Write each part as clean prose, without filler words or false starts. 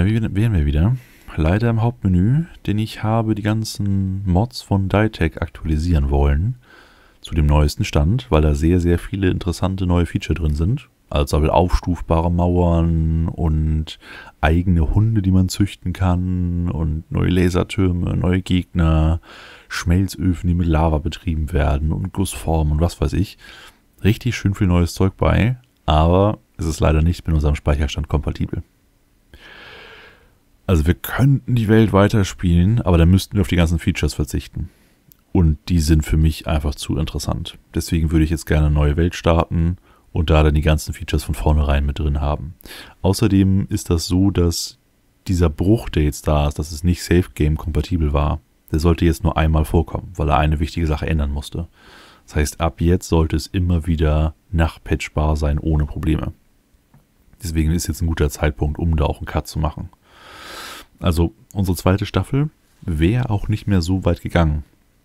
Ja, wie wären wir wieder? Leider im Hauptmenü, denn ich habe die ganzen Mods von Ditec aktualisieren wollen zu dem neuesten Stand, weil da sehr, sehr viele interessante neue Feature drin sind. Also aufstufbare Mauern und eigene Hunde, die man züchten kann und neue Lasertürme, neue Gegner, Schmelzöfen, die mit Lava betrieben werden und Gussformen und was weiß ich. Richtig schön viel neues Zeug bei, aber es ist leider nicht mit unserem Speicherstand kompatibel. Also wir könnten die Welt weiterspielen, aber dann müssten wir auf die ganzen Features verzichten. Und die sind für mich einfach zu interessant. Deswegen würde ich jetzt gerne eine neue Welt starten und da dann die ganzen Features von vornherein mit drin haben. Außerdem ist das so, dass dieser Bruch, der jetzt da ist, dass es nicht Safe Game kompatibel war, der sollte jetzt nur einmal vorkommen, weil er eine wichtige Sache ändern musste. Das heißt, ab jetzt sollte es immer wieder nachpatchbar sein, ohne Probleme. Deswegen ist jetzt ein guter Zeitpunkt, um da auch einen Cut zu machen. Also unsere zweite Staffel wäre auch nicht mehr so weit gegangen.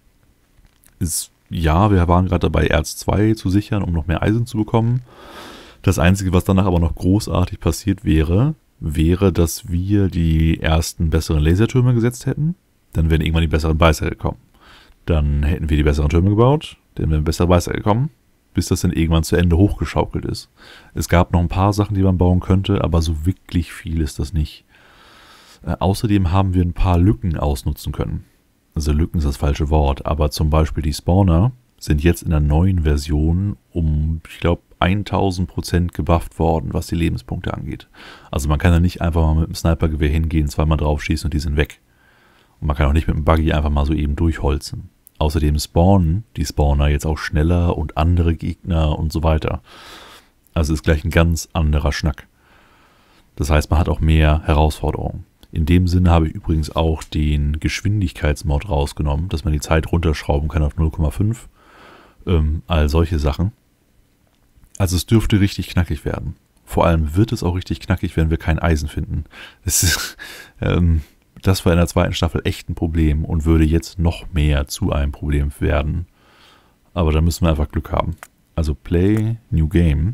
Ja, wir waren gerade dabei, Erz 2 zu sichern, um noch mehr Eisen zu bekommen. Das Einzige, was danach aber noch großartig passiert wäre, dass wir die ersten besseren Lasertürme gesetzt hätten. Dann wären irgendwann die besseren Beißer gekommen. Dann hätten wir die besseren Türme gebaut, dann wären bessere Beißer gekommen, bis das dann irgendwann zu Ende hochgeschaukelt ist. Es gab noch ein paar Sachen, die man bauen könnte, aber so wirklich viel ist das nicht. Außerdem haben wir ein paar Lücken ausnutzen können. Also Lücken ist das falsche Wort, aber zum Beispiel die Spawner sind jetzt in der neuen Version um, ich glaube, 1000% gebufft worden, was die Lebenspunkte angeht. Also man kann da nicht einfach mal mit dem Snipergewehr hingehen, zweimal drauf schießen und die sind weg. Und man kann auch nicht mit dem Buggy einfach mal so eben durchholzen. Außerdem spawnen die Spawner jetzt auch schneller und andere Gegner und so weiter. Also ist gleich ein ganz anderer Schnack. Das heißt, man hat auch mehr Herausforderungen. In dem Sinne habe ich übrigens auch den Geschwindigkeitsmod rausgenommen, dass man die Zeit runterschrauben kann auf 0,5. All solche Sachen. Also es dürfte richtig knackig werden. Vor allem wird es auch richtig knackig, wenn wir kein Eisen finden. Das war in der zweiten Staffel echt ein Problem und würde jetzt noch mehr zu einem Problem werden. Aber da müssen wir einfach Glück haben. Also Play, New Game.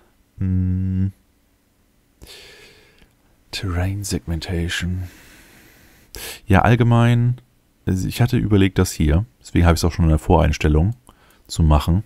Terrain Segmentation. Ja, allgemein, also ich hatte überlegt, das hier, deswegen habe ich es auch schon in der Voreinstellung zu machen.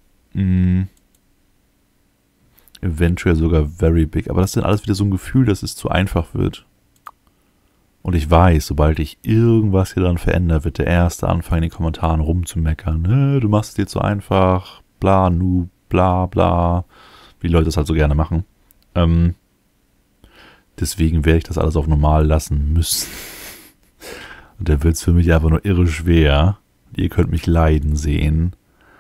Eventuell sogar very big, aber das ist dann alles wieder so ein Gefühl, dass es zu einfach wird. Und ich weiß, sobald ich irgendwas hier dran verändere, wird der Erste anfangen, in den Kommentaren rumzumeckern. Du machst es dir zu einfach, bla, nu, bla, bla, wie die Leute das halt so gerne machen. Deswegen werde ich das alles auf normal lassen müssen. Und da wird es für mich einfach nur irre schwer. Ihr könnt mich leiden sehen.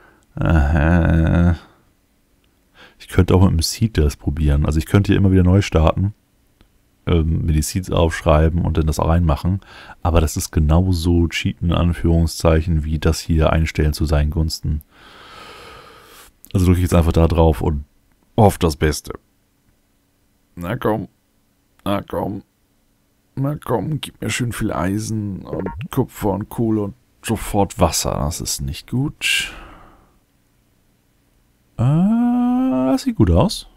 Ich könnte auch mit dem Seed das probieren. Also ich könnte hier immer wieder neu starten. Mir die Seeds aufschreiben und dann das reinmachen. Aber das ist genauso cheaten, in Anführungszeichen, wie das hier einstellen zu seinen Gunsten. Also drücke ich jetzt einfach da drauf und hoffe das Beste. Na komm. Na komm. Na komm, gib mir schön viel Eisen und Kupfer und Kohle und sofort Wasser. Das ist nicht gut. Das sieht gut aus.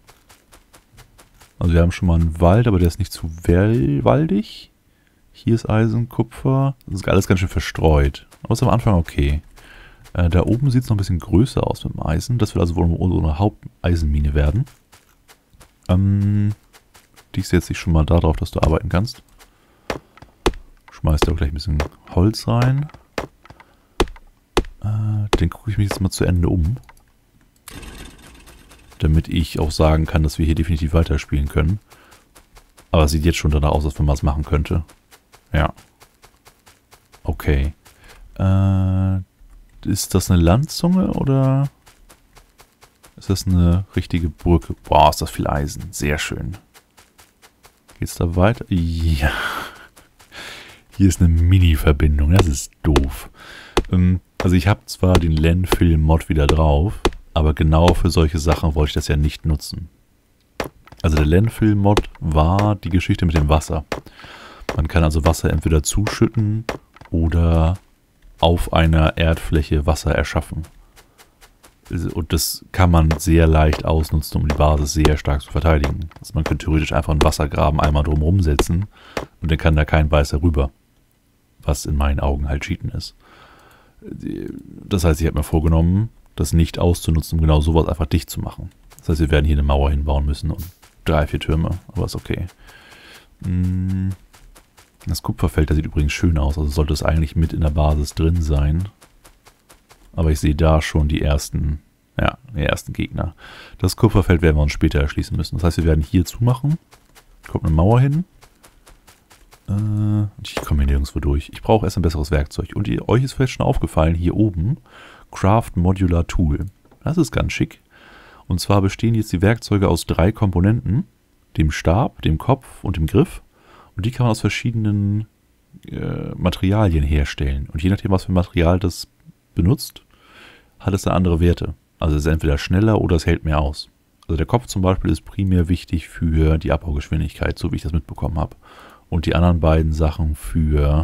Also wir haben schon mal einen Wald, aber der ist nicht zu waldig. Hier ist Eisen, Kupfer. Das ist alles ganz schön verstreut. Aber ist am Anfang okay. Da oben sieht es noch ein bisschen größer aus mit dem Eisen. Das wird also wohl unsere Haupteisenmine werden. Die setze ich schon mal darauf, dass du arbeiten kannst. Schmeißt da auch gleich ein bisschen Holz rein. Den gucke ich mich jetzt mal zu Ende um. Damit ich auch sagen kann, dass wir hier definitiv weiterspielen können. Aber es sieht jetzt schon danach aus, als wenn man es machen könnte. Ja. Okay. Ist das eine Landzunge oder ist das eine richtige Brücke? Boah, ist das viel Eisen. Sehr schön. Geht's da weiter? Ja. Hier ist eine Mini-Verbindung. Das ist doof. Also ich habe zwar den Landfill-Mod wieder drauf, aber genau für solche Sachen wollte ich das ja nicht nutzen. Also der Landfill-Mod war die Geschichte mit dem Wasser. Man kann also Wasser entweder zuschütten oder auf einer Erdfläche Wasser erschaffen. Und das kann man sehr leicht ausnutzen, um die Basis sehr stark zu verteidigen. Also man könnte theoretisch einfach einen Wassergraben einmal drumherum setzen und dann kann da kein Weißer rüber. Was in meinen Augen halt Cheaten ist. Das heißt, ich habe mir vorgenommen, das nicht auszunutzen, um genau sowas einfach dicht zu machen. Das heißt, wir werden hier eine Mauer hinbauen müssen und 3, 4 Türme, aber ist okay. Das Kupferfeld, das sieht übrigens schön aus, also sollte es eigentlich mit in der Basis drin sein. Aber ich sehe da schon die ersten Gegner. Das Kupferfeld werden wir uns später erschließen müssen. Das heißt, wir werden hier zumachen. Kommt eine Mauer hin. Ich komme hier nirgendwo durch. Ich brauche erst ein besseres Werkzeug. Und euch ist vielleicht schon aufgefallen, hier oben, Craft Modular Tool. Das ist ganz schick. Und zwar bestehen jetzt die Werkzeuge aus 3 Komponenten. Dem Stab, dem Kopf und dem Griff. Und die kann man aus verschiedenen Materialien herstellen. Und je nachdem, was für Material das benutzt, hat es da andere Werte. Also es ist entweder schneller oder es hält mehr aus. Also der Kopf zum Beispiel ist primär wichtig für die Abbaugeschwindigkeit, so wie ich das mitbekommen habe. Und die anderen beiden Sachen für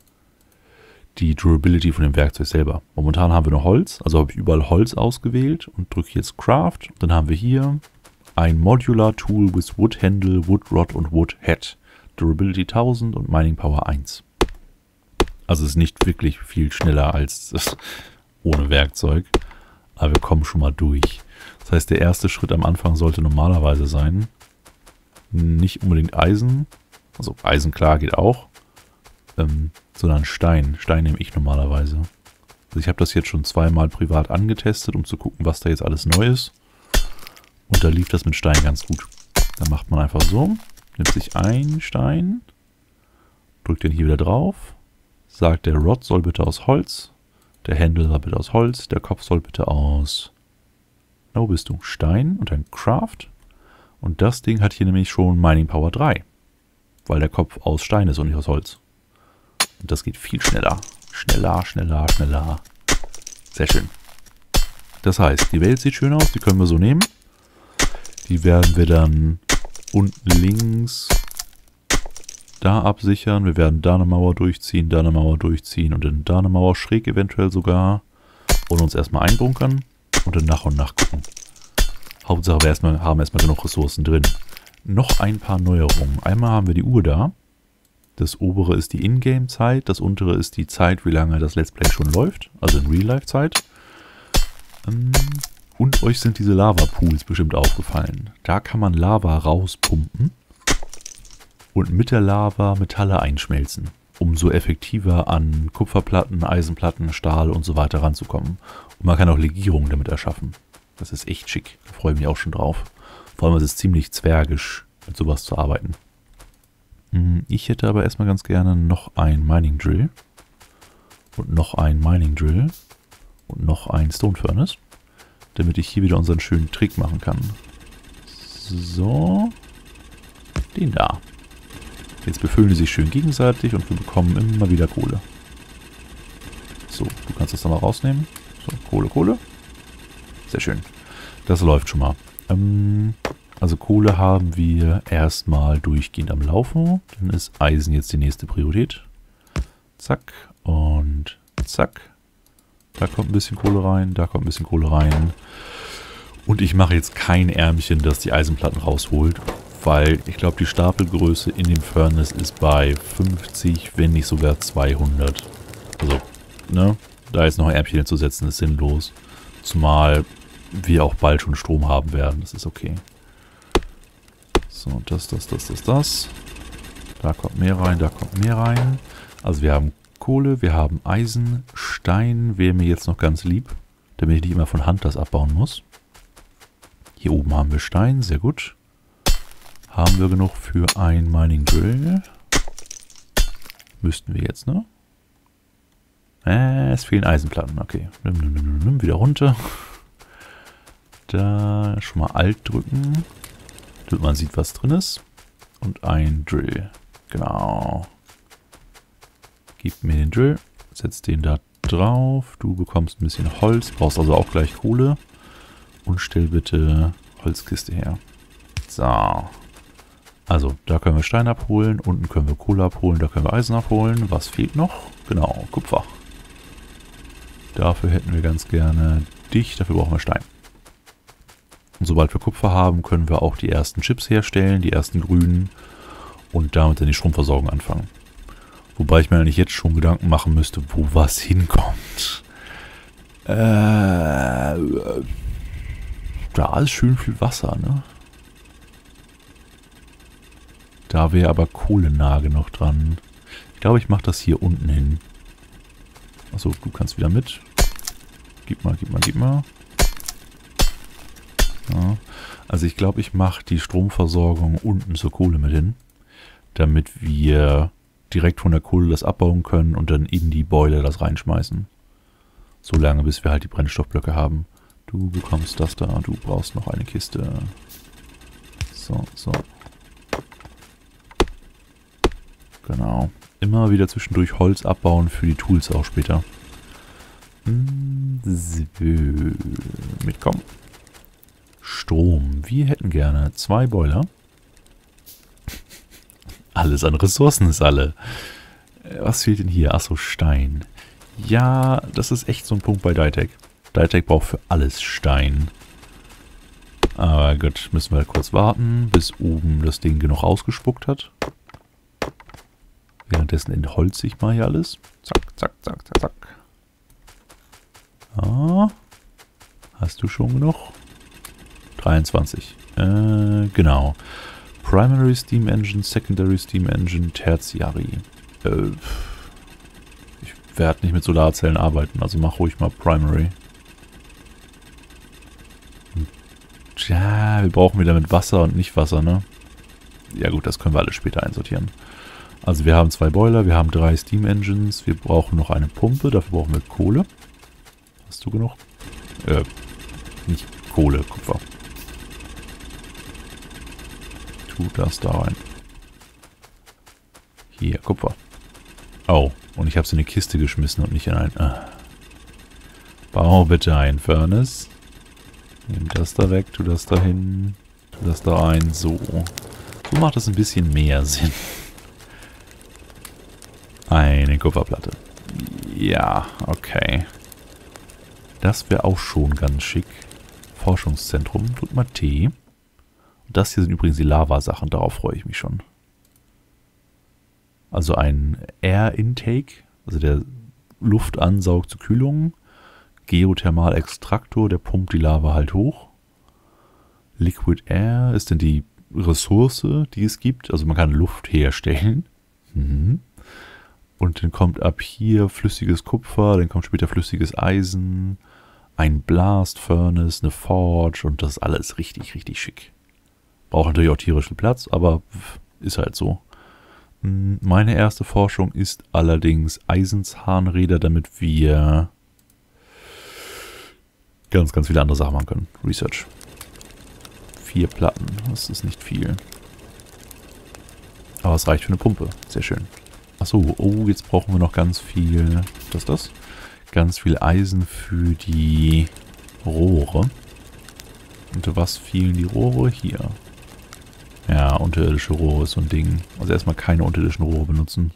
die Durability von dem Werkzeug selber. Momentan haben wir nur Holz, also habe ich überall Holz ausgewählt und drücke jetzt Craft. Dann haben wir hier ein Modular Tool with Wood Handle, Wood Rod und Wood Head. Durability 1000 und Mining Power 1. Also es ist nicht wirklich viel schneller als das ohne Werkzeug. Aber wir kommen schon mal durch. Das heißt, der erste Schritt am Anfang sollte normalerweise sein, nicht unbedingt Eisen. Also Eisen, klar, geht auch. Sondern Stein. Stein nehme ich normalerweise. Also ich habe das jetzt schon 2-mal privat angetestet, um zu gucken, was da jetzt alles neu ist. Und da lief das mit Stein ganz gut. Da macht man einfach so. Nimmt sich einen Stein. Drückt den hier wieder drauf. Sagt, der Rod soll bitte aus Holz. Der Handle soll bitte aus Holz. Der Kopf soll bitte aus... Wo bist du? Stein und dann Craft. Und das Ding hat hier nämlich schon Mining Power 3. Weil der Kopf aus Stein ist und nicht aus Holz. Und das geht viel schneller. Schneller, schneller, schneller. Sehr schön. Das heißt, die Welt sieht schön aus. Die können wir so nehmen. Die werden wir dann unten links da absichern. Wir werden da eine Mauer durchziehen, da eine Mauer durchziehen und dann da eine Mauer schräg eventuell sogar. Und uns erstmal einbunkern und dann nach und nach gucken. Hauptsache wir haben erstmal genug Ressourcen drin. Noch ein paar Neuerungen. Einmal haben wir die Uhr da. Das obere ist die Ingame-Zeit. Das untere ist die Zeit, wie lange das Let's Play schon läuft. Also in Real-Life-Zeit. Und euch sind diese Lava-Pools bestimmt aufgefallen. Da kann man Lava rauspumpen und mit der Lava Metalle einschmelzen, um so effektiver an Kupferplatten, Eisenplatten, Stahl und so weiter ranzukommen. Und man kann auch Legierungen damit erschaffen. Das ist echt schick. Da freue ich mich auch schon drauf. Vor allem ist es ziemlich zwergisch, mit sowas zu arbeiten. Ich hätte aber erstmal ganz gerne noch ein Mining Drill. Und noch ein Mining Drill. Und noch ein Stone Furnace. Damit ich hier wieder unseren schönen Trick machen kann. So. Den da. Jetzt befüllen die sich schön gegenseitig und wir bekommen immer wieder Kohle. So, du kannst das dann mal rausnehmen. So, Kohle, Kohle. Sehr schön. Das läuft schon mal. Also Kohle haben wir erstmal durchgehend am Laufen. Dann ist Eisen jetzt die nächste Priorität. Zack und zack. Da kommt ein bisschen Kohle rein, da kommt ein bisschen Kohle rein. Und ich mache jetzt kein Ärmchen, das die Eisenplatten rausholt, weil ich glaube, die Stapelgröße in dem Furnace ist bei 50, wenn nicht sogar 200. Also, ne, da jetzt noch ein Ärmchen hinzusetzen, ist sinnlos. Zumal wir auch bald schon Strom haben werden, das ist okay. So, das. Da kommt mehr rein, da kommt mehr rein. Also wir haben Kohle, wir haben Eisen, Stein wäre mir jetzt noch ganz lieb, damit ich nicht immer von Hand das abbauen muss. Hier oben haben wir Stein, sehr gut. Haben wir genug für ein Mining Drill? Müssten wir jetzt, ne? Es fehlen Eisenplatten, okay. Nimm, wieder runter. Da schon mal Alt drücken, damit man sieht, was drin ist. Und ein Drill, genau. Gib mir den Drill, setz den da drauf. Du bekommst ein bisschen Holz, brauchst also auch gleich Kohle. Und stell bitte Holzkiste her. So. Also, da können wir Stein abholen, unten können wir Kohle abholen, da können wir Eisen abholen. Was fehlt noch? Genau, Kupfer. Dafür hätten wir ganz gerne dich, dafür brauchen wir Stein. Und sobald wir Kupfer haben, können wir auch die ersten Chips herstellen, die ersten grünen und damit dann die Stromversorgung anfangen. Wobei ich mir eigentlich jetzt schon Gedanken machen müsste, wo was hinkommt. Da ist schön viel Wasser, ne? Da wäre aber Kohle nah genug dran. Ich glaube, ich mache das hier unten hin. Achso, du kannst wieder mit. Gib mal. Ja. Also ich glaube, ich mache die Stromversorgung unten zur Kohle mit hin. Damit wir direkt von der Kohle das abbauen können und dann in die Boiler das reinschmeißen. So lange, bis wir halt die Brennstoffblöcke haben. Du bekommst das da, du brauchst noch eine Kiste. So. Genau. Immer wieder zwischendurch Holz abbauen für die Tools auch später. So. Mitkommen. Strom. Wir hätten gerne 2 Boiler. Alles an Ressourcen ist alle. Was fehlt denn hier? Achso, Stein. Ja, das ist echt so ein Punkt bei Ditec. Ditec braucht für alles Stein. Aber gut, müssen wir halt kurz warten, bis oben das Ding genug ausgespuckt hat. Währenddessen entholze ich mal hier alles. Zack. Ah, hast du schon genug? 23. Genau. Primary Steam Engine, Secondary Steam Engine, Tertiary. Ich werde nicht mit Solarzellen arbeiten, also mach ruhig mal Primary. Tja, wir brauchen wieder mit Wasser und nicht Wasser, ne? Ja gut, das können wir alles später einsortieren. Also wir haben 2 Boiler, wir haben 3 Steam Engines, wir brauchen noch eine Pumpe, dafür brauchen wir Kohle. Hast du genug? Nicht Kohle, Kupfer. Tu das da rein. Hier, Kupfer. Oh, und ich habe es in eine Kiste geschmissen und nicht in ein... Bau bitte ein Furnace. Nimm das da weg, tu das da hin, tu das da rein. So. So macht es ein bisschen mehr Sinn. Eine Kupferplatte. Ja, okay. Das wäre auch schon ganz schick. Forschungszentrum. Drück mal T. Das hier sind übrigens die Lava-Sachen, darauf freue ich mich schon. Also ein Air Intake, also der Luft ansaugt zur Kühlung. Geothermalextraktor, der pumpt die Lava halt hoch. Liquid Air ist dann die Ressource, die es gibt. Also man kann Luft herstellen. Und dann kommt ab hier flüssiges Kupfer, dann kommt später flüssiges Eisen, ein Blast Furnace, eine Forge und das ist alles richtig, richtig schick. Braucht natürlich auch tierischen Platz, aber ist halt so. Meine erste Forschung ist allerdings Eisenzahnräder, damit wir ganz, ganz viele andere Sachen machen können. Research. 4 Platten, das ist nicht viel. Aber es reicht für eine Pumpe. Sehr schön. Achso, oh, jetzt brauchen wir noch ganz viel... Was ist das? Ganz viel Eisen für die Rohre. Und was fielen die Rohre? Hier. Ja, unterirdische Rohre ist so ein Ding. Also erstmal keine unterirdischen Rohre benutzen.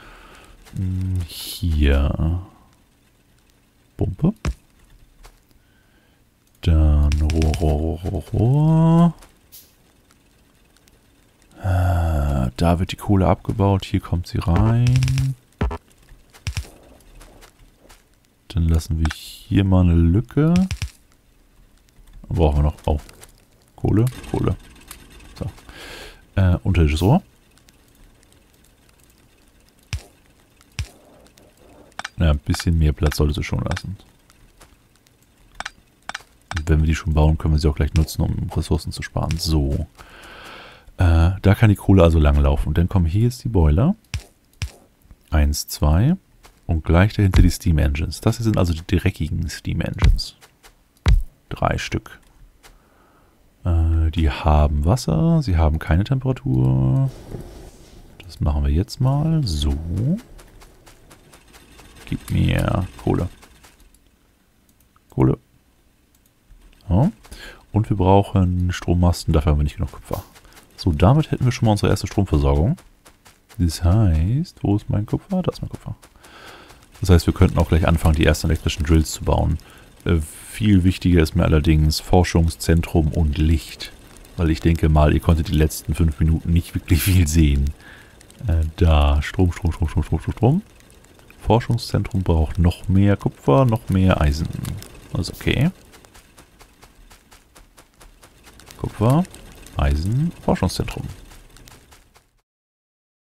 Hier. Pumpe. Dann Rohr. Da wird die Kohle abgebaut. Hier kommt sie rein. Dann lassen wir hier mal eine Lücke. Dann brauchen wir noch... Oh. Kohle. So. Unterirdisches Rohr. Ja, ein bisschen mehr Platz sollte sie schon lassen. Und wenn wir die schon bauen, können wir sie auch gleich nutzen, um Ressourcen zu sparen. So. Da kann die Kohle also lang laufen. Und dann kommen hier jetzt die Boiler. 1, 2. Und gleich dahinter die Steam Engines. Das hier sind also die dreckigen Steam Engines. 3 Stück. Die haben Wasser. Sie haben keine Temperatur. Das machen wir jetzt mal. So. Gib mir Kohle. Kohle. Ja. Und wir brauchen Strommasten. Dafür haben wir nicht genug Kupfer. So, damit hätten wir schon mal unsere erste Stromversorgung. Das heißt, wo ist mein Kupfer? Da ist mein Kupfer. Das heißt, wir könnten auch gleich anfangen, die ersten elektrischen Drills zu bauen. Viel wichtiger ist mir allerdings Forschungszentrum und Licht. Weil ich denke mal, ihr konntet die letzten 5 Minuten nicht wirklich viel sehen. Da, Strom. Forschungszentrum braucht noch mehr Kupfer, noch mehr Eisen. Das ist okay. Kupfer, Eisen, Forschungszentrum.